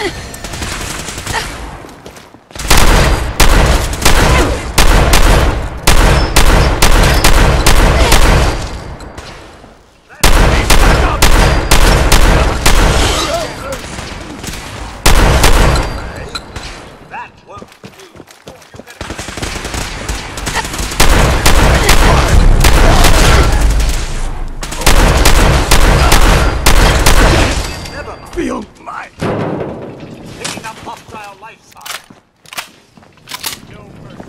Feel mine. Picking up hostile life signs. No mercy.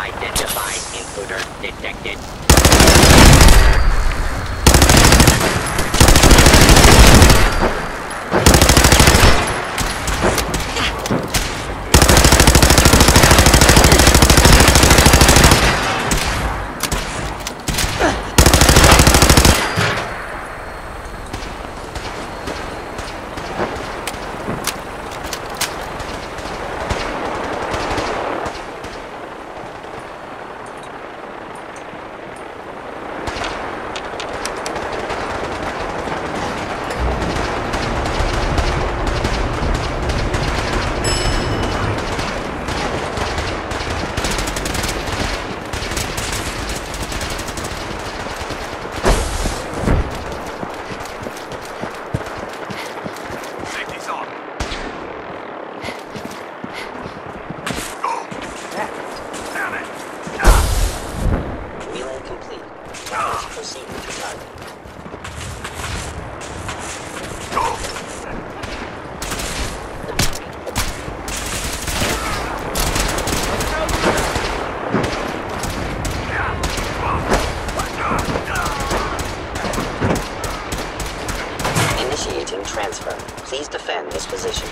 Identified intruder detected. Transfer. Please defend this position.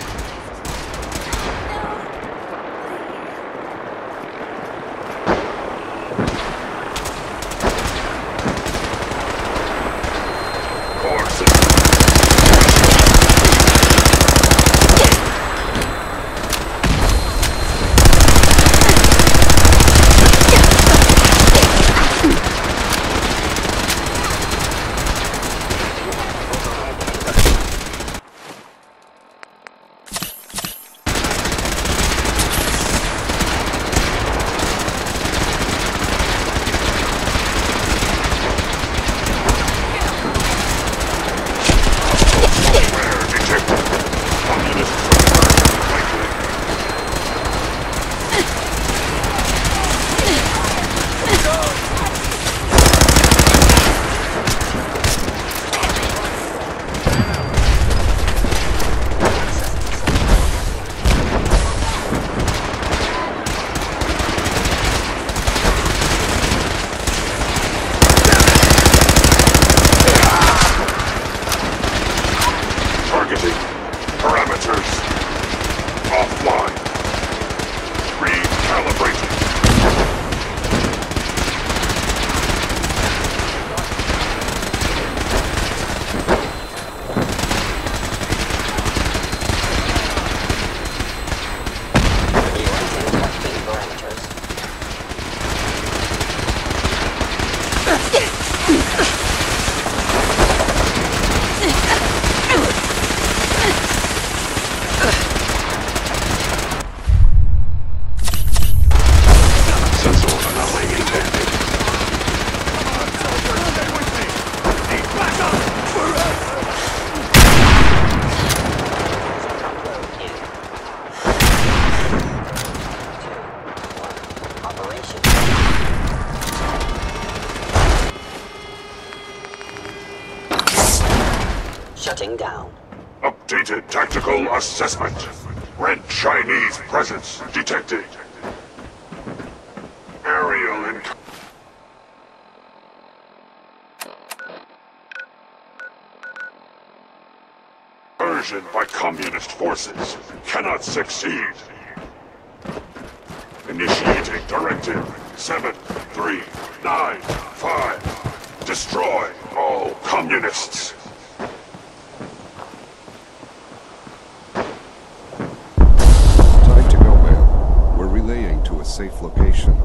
Shutting down. Updated tactical assessment. Red Chinese presence detected. Aerial incursion by communist forces cannot succeed. Initiating directive 7395. Destroy all communists. To a safe location.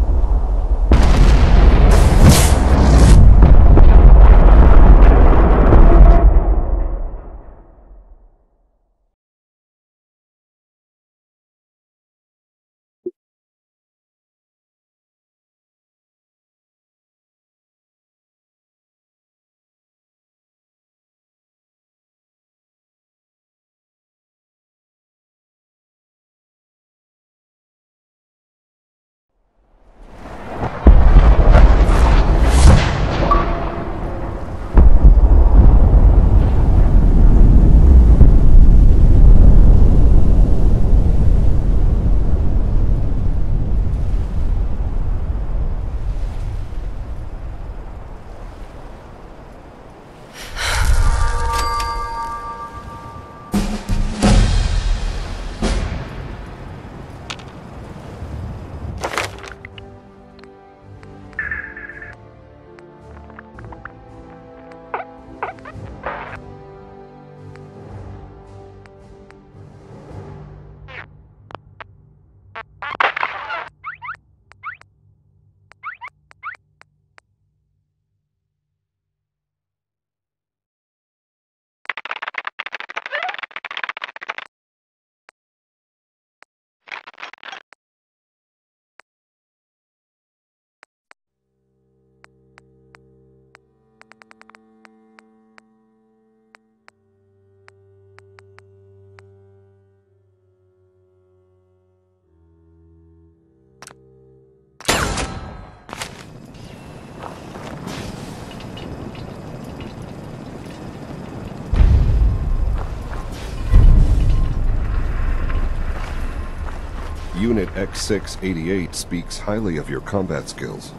Unit X688 speaks highly of your combat skills.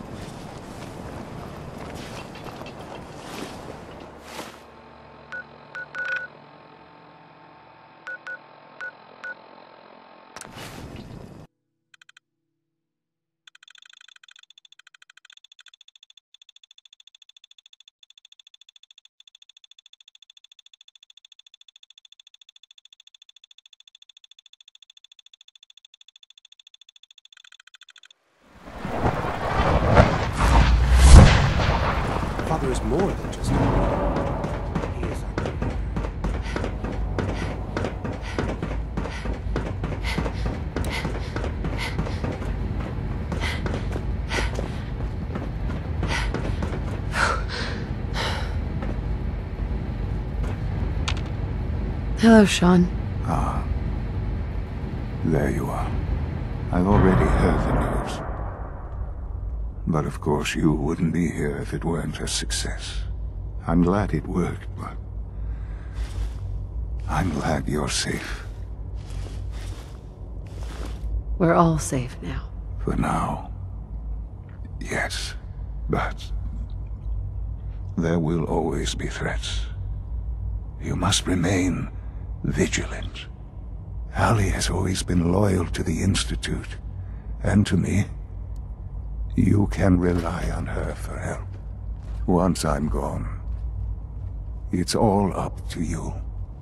Father is more than just a man. He is our creator. Hello, Sean. Ah. There you are. I've already heard the news. But of course you wouldn't be here if it weren't a success. I'm glad it worked, but I'm glad you're safe. We're all safe now. For now. Yes, but there will always be threats. You must remain vigilant. Allie has always been loyal to the Institute, and to me. You can rely on her for help. Once I'm gone, it's all up to you.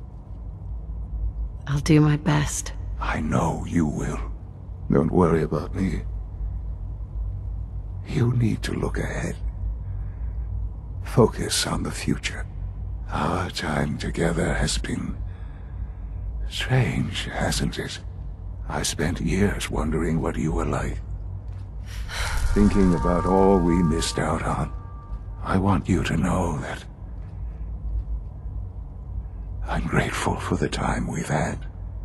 I'll do my best. I know you will. Don't worry about me. You need to look ahead. Focus on the future. Our time together has been strange, hasn't it? I spent years wondering what you were like. Thinking about all we missed out on. I want you to know that I'm grateful for the time we've had.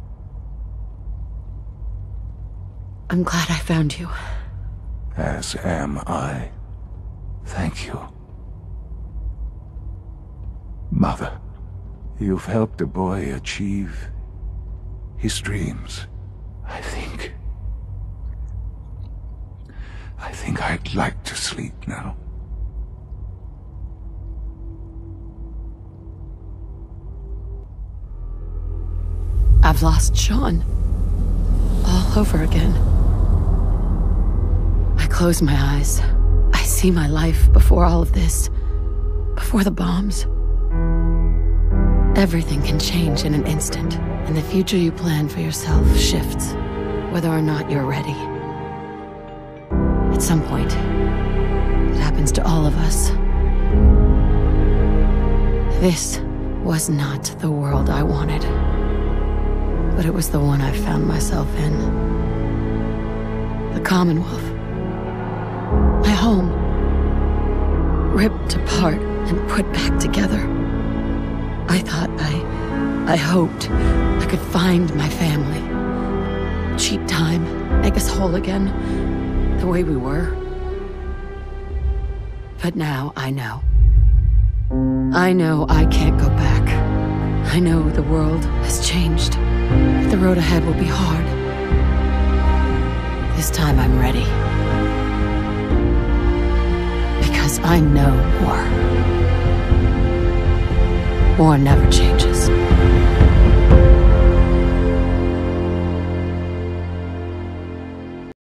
I'm glad I found you. As am I. Thank you. Mother, you've helped a boy achieve his dreams. I think I'd like to sleep now. I've lost Sean. All over again. I close my eyes. I see my life before all of this. Before the bombs. Everything can change in an instant, and the future you plan for yourself shifts, whether or not you're ready. At some point, it happens to all of us. This was not the world I wanted, but it was the one I found myself in. The Commonwealth. My home. Ripped apart and put back together. I thought I hoped I could find my family. Cheat time, make us whole again, the way we were. But now I know. I know I can't go back. I know the world has changed. The road ahead will be hard. This time I'm ready. Because I know war. War never changes.